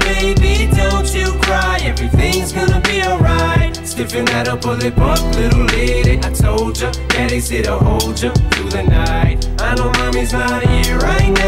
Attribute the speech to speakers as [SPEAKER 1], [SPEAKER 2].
[SPEAKER 1] baby, don't you cry. Everything's gonna be alright. Stiffen that up, pull it up, little lady. I told ya, daddy said I'll hold ya through the night. I know mommy's not here right